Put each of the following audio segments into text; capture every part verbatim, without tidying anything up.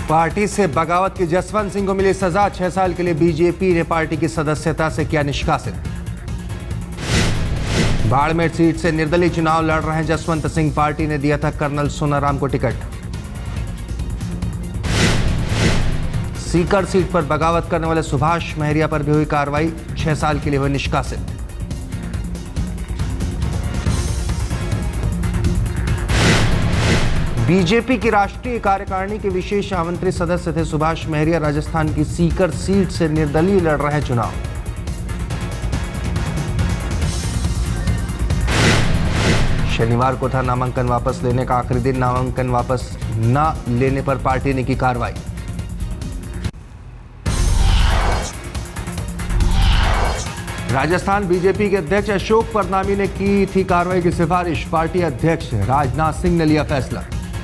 Party से बगावत की जसवंत सिंह को मिली सजा। छह साल के लिए बीजेपी ने पार्टी की सदस्यता से किया निष्कासित। बाड़मेर सीट से निर्दलीय चुनाव लड़ रहे जसवंत सिंह, पार्टी ने दिया था कर्नल सोनाराम को टिकट। सीकर सीट पर बगावत करने वाले सुभाष महरिया पर भी हुई कार्रवाई। छह साल के लिए हुए निष्कासित। बीजेपी की राष्ट्रीय कार्यकारिणी के विशेष आमंत्रित सदस्य थे सुभाष महरिया। राजस्थान की सीकर सीट से निर्दलीय लड़ रहे चुनाव। शनिवार को था नामांकन वापस लेने का आखिरी दिन। नामांकन वापस न लेने पर पार्टी ने की कार्रवाई। राजस्थान बीजेपी के अध्यक्ष अशोक परनामी ने की थी कार्रवाई की सिफारिश। पार्टी अध्यक्ष राजनाथ सिंह ने लिया फैसला।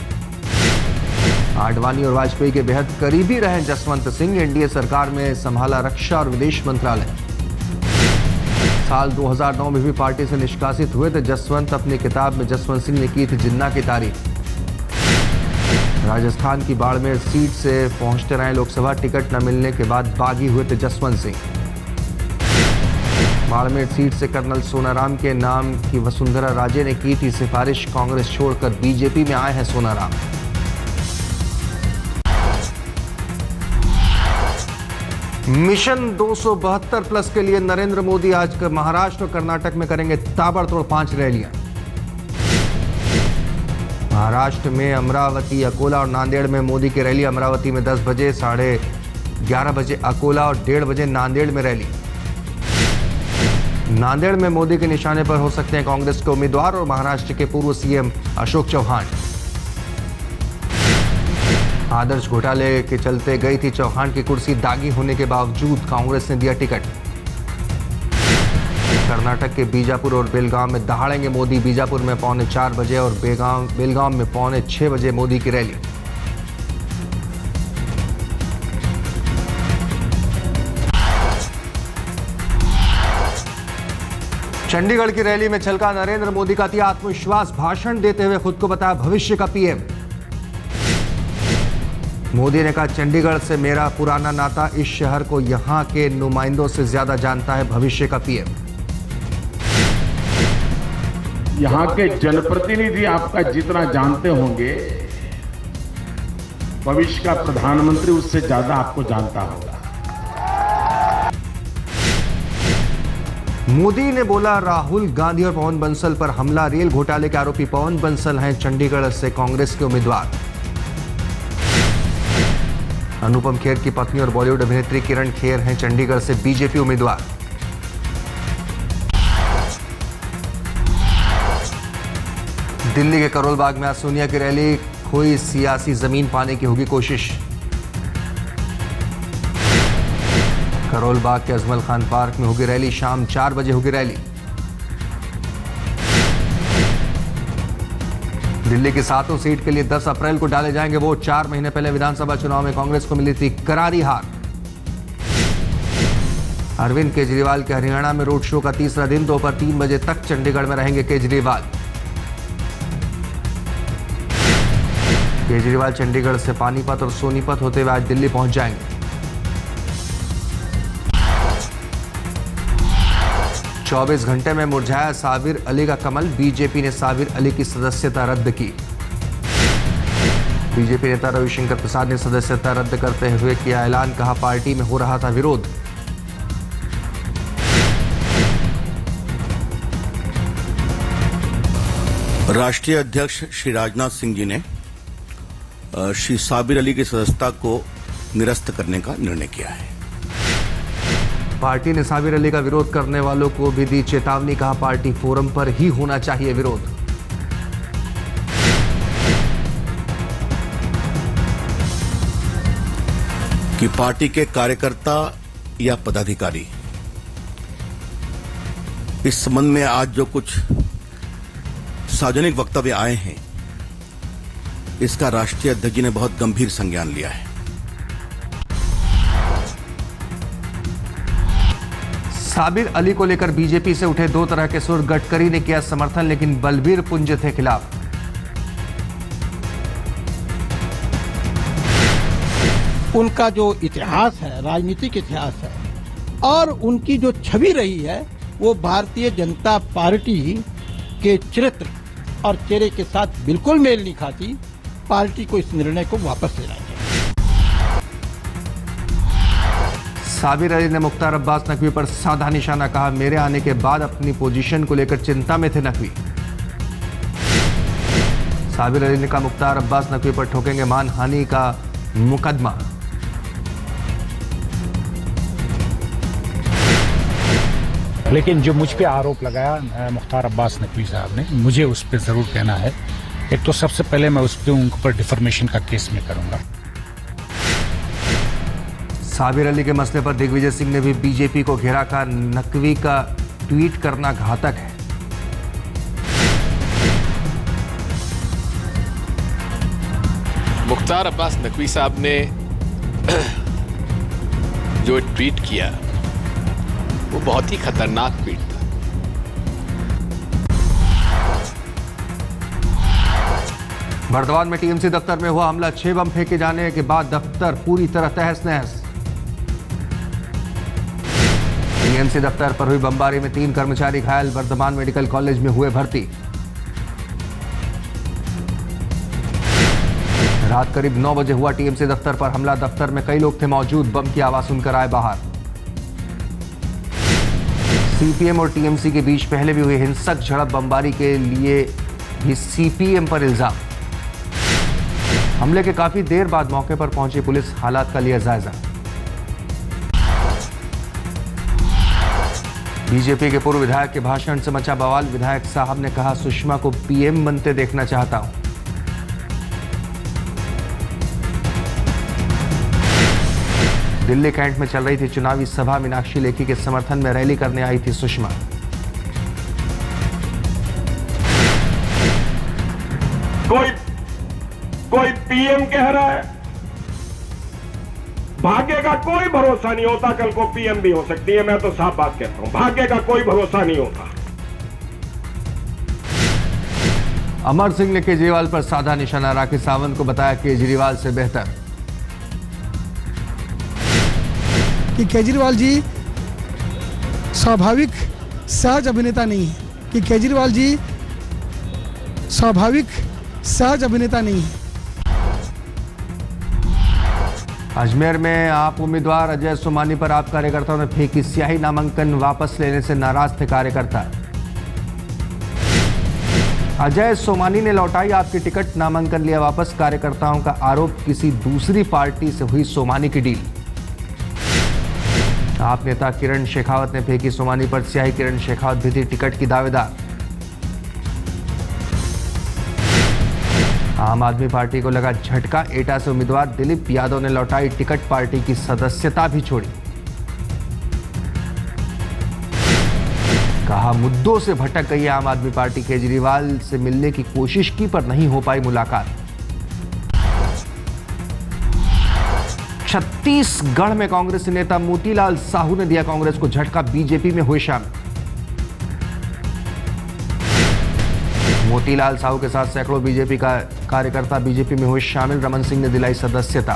आडवाणी और वाजपेयी के बेहद करीबी रहे जसवंत सिंह। एनडीए सरकार में संभाला रक्षा और विदेश मंत्रालय। साल दो हज़ार नौ में भी पार्टी से निष्कासित हुए थे जसवंत। अपनी किताब में जसवंत सिंह ने की थी जिन्ना की तारीफ। राजस्थान की बाड़मेर सीट से पहुंचते रहे लोकसभा। टिकट न मिलने के बाद बागी हुए थे जसवंत सिंह। बाड़मेर सीट से कर्नल सोनाराम के नाम की वसुंधरा राजे ने की थी सिफारिश। कांग्रेस छोड़कर बीजेपी में आए हैं सोनाराम। मिशन दो सौ बहत्तर प्लस के लिए नरेंद्र मोदी आज महाराष्ट्र और कर्नाटक में करेंगे ताबड़तोड़ पांच रैलियां। महाराष्ट्र में अमरावती, अकोला और नांदेड़ में मोदी की रैली। अमरावती में दस बजे, साढ़े ग्यारह बजे अकोला और डेढ़ बजे नांदेड़ में रैली। नांदेड़ में मोदी के निशाने पर हो सकते हैं कांग्रेस के उम्मीदवार और महाराष्ट्र के पूर्व सीएम अशोक चौहान। आदर्श घोटाले के चलते गई थी चौहान की कुर्सी। दागी होने के बावजूद कांग्रेस ने दिया टिकट। कर्नाटक के बीजापुर और बेलगांव में दहाड़ेंगे मोदी। बीजापुर में पौने चार बजे और बेलगांव बेलगांव में पौने छह बजे मोदी की रैली। चंडीगढ़ की रैली में छलका नरेंद्र मोदी का अति आत्मविश्वास। भाषण देते हुए खुद को बताया भविष्य का पीएम। मोदी ने कहा चंडीगढ़ से मेरा पुराना नाता, इस शहर को यहां के नुमाइंदों से ज्यादा जानता है भविष्य का पीएम। यहां के जनप्रतिनिधि आपका जितना जानते होंगे, भविष्य का प्रधानमंत्री उससे ज्यादा आपको जानता होगा। मोदी ने बोला राहुल गांधी और पवन बंसल पर हमला। रेल घोटाले के आरोपी पवन बंसल हैं चंडीगढ़ से कांग्रेस के उम्मीदवार। अनुपम खेर की पत्नी और बॉलीवुड अभिनेत्री किरण खेर हैं चंडीगढ़ से बीजेपी उम्मीदवार। दिल्ली के करोल बाग में आज सोनिया की रैली। खोई सियासी जमीन पाने की होगी कोशिश। करोल बाग के अजमल खान पार्क में होगी रैली। शाम चार बजे होगी रैली। दिल्ली की सातों सीट के लिए दस अप्रैल को डाले जाएंगे वोट। चार महीने पहले विधानसभा चुनाव में कांग्रेस को मिली थी करारी हार। अरविंद केजरीवाल के हरियाणा में रोड शो का तीसरा दिन। दोपहर तीन बजे तक चंडीगढ़ में रहेंगे केजरीवाल। केजरीवाल चंडीगढ़ से पानीपत और सोनीपत होते हुए आज दिल्ली पहुंच जाएंगे। चौबीस घंटे में मुरझाया साबिर अली का कमल। बीजेपी ने साबिर अली की सदस्यता रद्द की। बीजेपी नेता रविशंकर प्रसाद ने सदस्यता रद्द करते हुए किया ऐलान। कहा पार्टी में हो रहा था विरोध। राष्ट्रीय अध्यक्ष श्री राजनाथ सिंह जी ने श्री साबिर अली की सदस्यता को निरस्त करने का निर्णय किया है। पार्टी ने साबिर अली का विरोध करने वालों को भी दी चेतावनी। कहा पार्टी फोरम पर ही होना चाहिए विरोध। कि पार्टी के कार्यकर्ता या पदाधिकारी इस संबंध में आज जो कुछ सार्वजनिक वक्तव्य आए हैं, इसका राष्ट्रीय अध्यक्ष जी ने बहुत गंभीर संज्ञान लिया है। साबिर अली को लेकर बीजेपी से उठे दो तरह के सुर। गडकरी ने किया समर्थन, लेकिन बलबीर पुंज थे खिलाफ। उनका जो इतिहास है, राजनीतिक इतिहास है, और उनकी जो छवि रही है, वो भारतीय जनता पार्टी के चरित्र और चेहरे के साथ बिल्कुल मेल नहीं खाती। पार्टी को इस निर्णय को वापस लेना चाहिए। साबिर अली ने मुख्तार अब्बास नकवी पर साधा निशाना, कहा मेरे आने के बाद अपनी पोजीशन को लेकर चिंता में थे नकवी। साबिर अली ने कहा मुख्तार अब्बास नकवी पर ठोकेंगे मानहानि का मुकदमा। लेकिन जो मुझ पे आरोप लगाया मुख्तार अब्बास नकवी साहब ने, मुझे उस पर जरूर कहना है। एक तो सबसे पहले मैं उस पर उनके ऊपर डिफॉर्मेशन का केस में करूंगा। साबिर अली के मसले पर दिग्विजय सिंह ने भी बीजेपी को घेरा, का नकवी का ट्वीट करना घातक है। मुख्तार अब्बास नकवी साहब ने जो ट्वीट किया वो बहुत ही खतरनाक ट्वीट था। बर्दवान में टीएमसी दफ्तर में हुआ हमला, छह बम फेंके जाने के बाद दफ्तर पूरी तरह तहस नहस। टीएमसी दफ्तर पर हुई बमबारी में तीन कर्मचारी घायल, बर्दवान मेडिकल कॉलेज में हुए भर्ती। रात करीब नौ बजे हुआ टीएमसी दफ्तर पर हमला, दफ्तर में कई लोग थे मौजूद, बम की आवाज सुनकर आए बाहर। सीपीएम और टीएमसी के बीच पहले भी हुई हिंसक झड़प, बमबारी के लिए भी सीपीएम पर इल्जाम। हमले के काफी देर बाद मौके पर पहुंची पुलिस, हालात का लिया जायजा। बीजेपी के पूर्व विधायक के भाषण से मचा बवाल, विधायक साहब ने कहा सुषमा को पीएम बनते देखना चाहता हूं। दिल्ली कैंट में चल रही थी चुनावी सभा, मीनाक्षी लेखी के समर्थन में रैली करने आई थी सुषमा। कोई कोई पीएम कह रहा है, भाग्य का कोई भरोसा नहीं होता, कल को पीएम भी हो सकती है। मैं तो साफ बात कहता हूं, भाग्य का कोई भरोसा नहीं होता। अमर सिंह ने केजरीवाल पर साधा निशाना, राखी सावंत को बताया केजरीवाल से बेहतर। कि केजरीवाल जी स्वाभाविक सहज अभिनेता नहीं है, कि केजरीवाल जी स्वाभाविक सहज अभिनेता नहीं है। अजमेर में आप उम्मीदवार अजय सोमानी पर आप कार्यकर्ताओं ने फेंकी स्याही, नामांकन वापस लेने से नाराज थे कार्यकर्ता। अजय सोमानी ने लौटाई आपकी टिकट, नामांकन लिया वापस, कार्यकर्ताओं का आरोप किसी दूसरी पार्टी से हुई सोमानी की डील। आप नेता किरण शेखावत ने फेंकी सोमानी पर स्याही, किरण शेखावत भी थी टिकट की दावेदार। आम आदमी पार्टी को लगा झटका, एटा से उम्मीदवार दिलीप यादव ने लौटाई टिकट, पार्टी की सदस्यता भी छोड़ी। कहा मुद्दों से भटक गई आम आदमी पार्टी, केजरीवाल से मिलने की कोशिश की पर नहीं हो पाई मुलाकात। छत्तीसगढ़ में कांग्रेस नेता मोतीलाल साहू ने दिया कांग्रेस को झटका, बीजेपी में हुए शामिल। मोतीलाल साहू के साथ सैकड़ों बीजेपी का कार्यकर्ता बीजेपी में हुए शामिल, रमन सिंह ने दिलाई सदस्यता।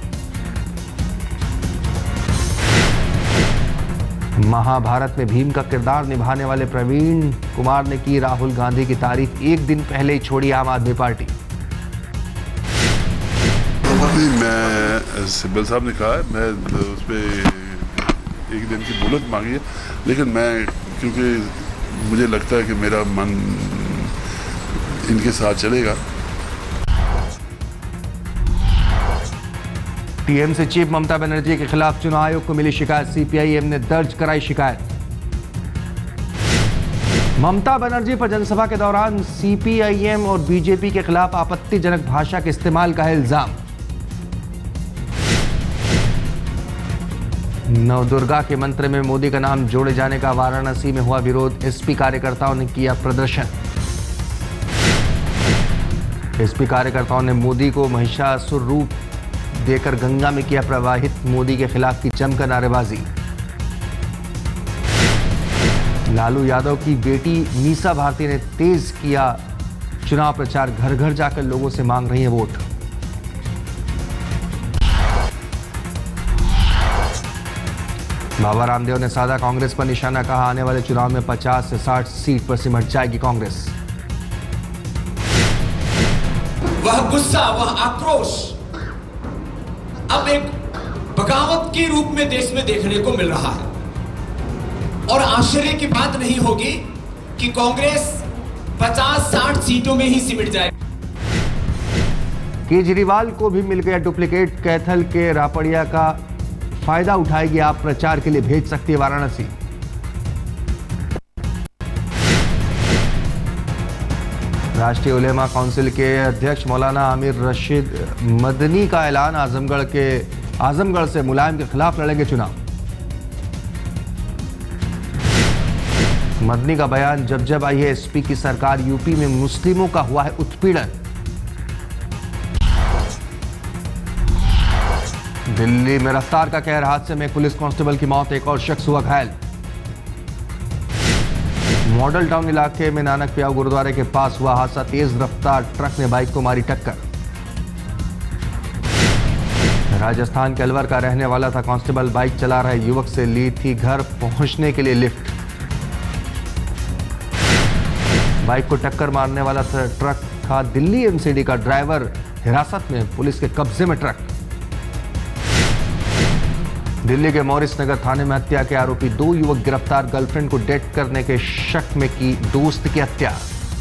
महाभारत में भीम का किरदार निभाने वाले प्रवीण कुमार ने की राहुल गांधी की तारीफ, एक दिन पहले ही छोड़ी आम आदमी पार्टी। मैं सिब्बल साहब ने कहा है, मैं उस पर एक दिन की मोहलत मांगी है, लेकिन मैं क्योंकि मुझे लगता है कि मेरा मन इनके साथ चलेगा। टीएमसी चीफ ममता बनर्जी के खिलाफ चुनाव आयोग को मिली शिकायत, सीपीआईएम ने दर्ज कराई शिकायत। ममता बनर्जी पर जनसभा के दौरान सीपीआईएम और बीजेपी के खिलाफ आपत्तिजनक भाषा के इस्तेमाल का है इल्जाम। नवदुर्गा के मंत्र में मोदी का नाम जोड़े जाने का वाराणसी में हुआ विरोध, एसपी कार्यकर्ताओं ने किया प्रदर्शन। एसपी कार्यकर्ताओं ने मोदी को महिषासुर रूप देकर गंगा में किया प्रवाहित, मोदी के खिलाफ की जमकर नारेबाजी। लालू यादव की बेटी मीसा भारती ने तेज किया चुनाव प्रचार, घर घर जाकर लोगों से मांग रही है वोट। बाबा रामदेव ने साधा कांग्रेस पर निशाना, कहा आने वाले चुनाव में पचास से साठ सीट पर सिमट जाएगी कांग्रेस। वह गुस्सा, वह आक्रोश अब एक बगावत के रूप में देश में देखने को मिल रहा है और आश्चर्य की बात नहीं होगी कि कांग्रेस पचास साठ सीटों में ही सिमट जाए। केजरीवाल को भी मिल गया डुप्लीकेट कैथल के रापड़िया का फायदा उठाएगी आप, प्रचार के लिए भेज सकती है वाराणसी। राष्ट्रीय उलेमा काउंसिल के अध्यक्ष मौलाना आमिर रशीद मदनी का ऐलान, आजमगढ़ के आजमगढ़ से मुलायम के खिलाफ लड़ेंगे चुनाव। मदनी का बयान, जब जब आई है एसपी की सरकार, यूपी में मुस्लिमों का हुआ है उत्पीड़न। दिल्ली में रफ्तार का कहर, हादसे में पुलिस कांस्टेबल की मौत, एक और शख्स हुआ घायल। मॉडल टाउन इलाके में नानक प्याऊ गुरुद्वारे के पास हुआ हादसा, तेज रफ्तार ट्रक ने बाइक को मारी टक्कर। राजस्थान के अलवर का रहने वाला था कांस्टेबल, बाइक चला रहे युवक से ली थी घर पहुंचने के लिए लिफ्ट। बाइक को टक्कर मारने वाला था ट्रक था दिल्ली एमसीडी का, ड्राइवर हिरासत में, पुलिस के कब्जे में ट्रक। दिल्ली के मॉरिस नगर थाने में हत्या के आरोपी दो युवक गिरफ्तार, गर्लफ्रेंड को डेट करने के शक में की दोस्त की हत्या।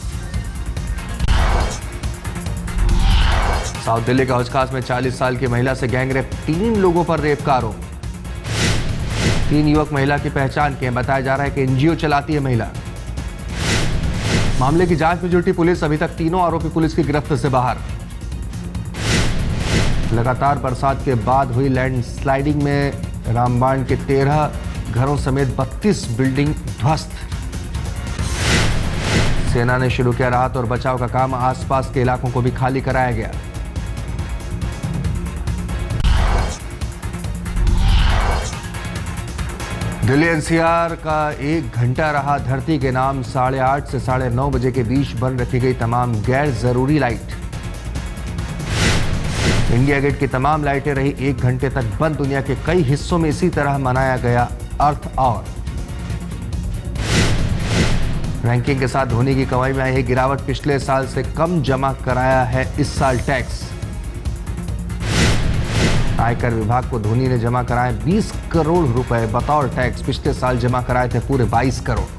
साउथ दिल्ली के हौजखास में चालीस साल की महिला से गैंगरेप, तीन लोगों पर रेप का आरोप। तीन युवक महिला की पहचान के, बताया जा रहा है कि एनजीओ चलाती है महिला। मामले की जांच में जुटी पुलिस, अभी तक तीनों आरोपी पुलिस की गिरफ्त से बाहर। लगातार बरसात के बाद हुई लैंडस्लाइडिंग में रामबाण के तेरह घरों समेत बत्तीस बिल्डिंग ध्वस्त। सेना ने शुरू किया राहत और बचाव का काम, आसपास के इलाकों को भी खाली कराया गया। दिल्ली एनसीआर का एक घंटा रहा धरती के नाम, साढ़े आठ से साढ़े नौ बजे के बीच बंद रखी गई तमाम गैर जरूरी लाइट। इंडिया गेट की तमाम लाइटें रही एक घंटे तक बंद। दुनिया के कई हिस्सों में इसी तरह मनाया गया अर्थ आवर। रैंकिंग के साथ धोनी की कमाई में आई है गिरावट, पिछले साल से कम जमा कराया है इस साल टैक्स। आयकर विभाग को धोनी ने जमा कराए बीस करोड़ रुपए बतौर टैक्स, पिछले साल जमा कराए थे पूरे बाईस करोड़।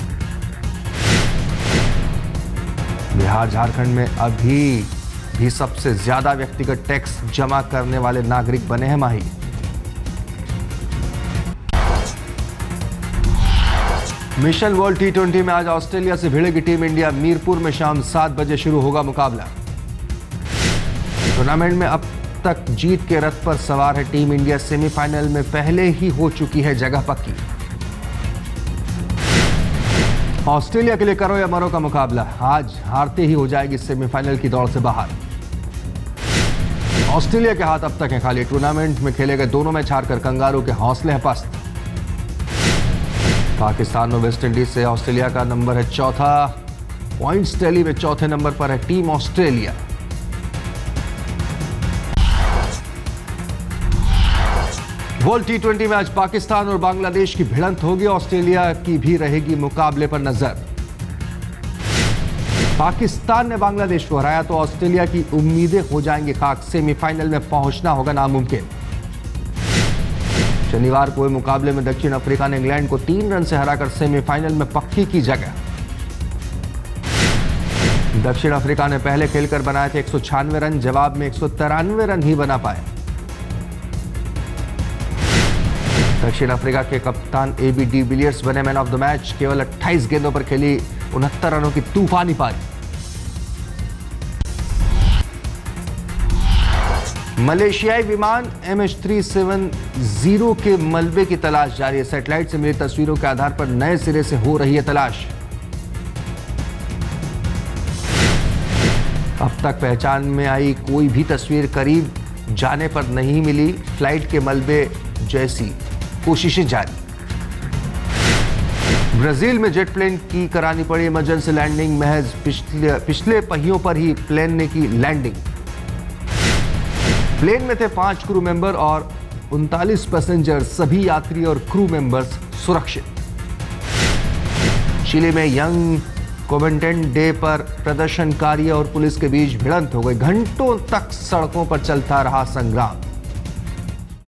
बिहार झारखंड में अभी भी सबसे ज्यादा व्यक्तिगत टैक्स जमा करने वाले नागरिक बने हैं Mahi. Mission world T twenty में आज ऑस्ट्रेलिया से भिड़ेगी टीम इंडिया, मीरपुर में शाम सात बजे शुरू होगा मुकाबला। टूर्नामेंट में अब तक जीत के रथ पर सवार है टीम इंडिया, सेमीफाइनल में पहले ही हो चुकी है जगह पक्की। ऑस्ट्रेलिया के लिए करो या मरो का मुकाबला, आज हारते ही हो जाएगी सेमीफाइनल की दौड़ से बाहर। ऑस्ट्रेलिया के हाथ अब तक हैं खाली, टूर्नामेंट में खेले गए दोनों मैच हारकर कंगारू के हौसले हैं पस्त। पाकिस्तान और वेस्ट इंडीज से ऑस्ट्रेलिया का नंबर है चौथा, पॉइंट्स टैली में चौथे नंबर पर है team Australia. World T twenty में आज पाकिस्तान और बांग्लादेश की भिड़ंत होगी, ऑस्ट्रेलिया की भी रहेगी मुकाबले पर नजर। पाकिस्तान ने बांग्लादेश को हराया तो ऑस्ट्रेलिया की उम्मीदें हो जाएंगी खाक, सेमीफाइनल में पहुंचना होगा नामुमकिन। शनिवार को हुए मुकाबले में दक्षिण अफ्रीका ने इंग्लैंड को तीन रन से हराकर सेमीफाइनल में पक्की की जगह। दक्षिण अफ्रीका ने पहले खेलकर बनाए थे एक सौ छियानवे रन, जवाब में एक सौ तिरानवे रन ही बना पाए। दक्षिण अफ्रीका के कप्तान एबी डी विलियर्स बने मैन ऑफ द मैच, केवल अट्ठाईस गेंदों पर खेली उनहत्तर रनों की तूफानी पारी। मलेशियाई विमान M H three seven zero के मलबे की तलाश जारी है, सैटेलाइट से मिली तस्वीरों के आधार पर नए सिरे से हो रही है तलाश। अब तक पहचान में आई कोई भी तस्वीर करीब जाने पर नहीं मिली, फ्लाइट के मलबे जैसी कोशिशें जारी। ब्राजील में जेट प्लेन की करानी पड़ी इमरजेंसी लैंडिंग, महज पिछले पिछले पहियों पर ही प्लेन ने की लैंडिंग। प्लेन में थे पांच क्रू मेंबर और उनतालीस पैसेंजर, सभी यात्री और क्रू मेंबर्स सुरक्षित। चिली में यंग कोमेंटेंट डे पर प्रदर्शनकारियों और पुलिस के बीच भिड़ंत हो गई। घंटों तक सड़कों पर चलता रहा संग्राम।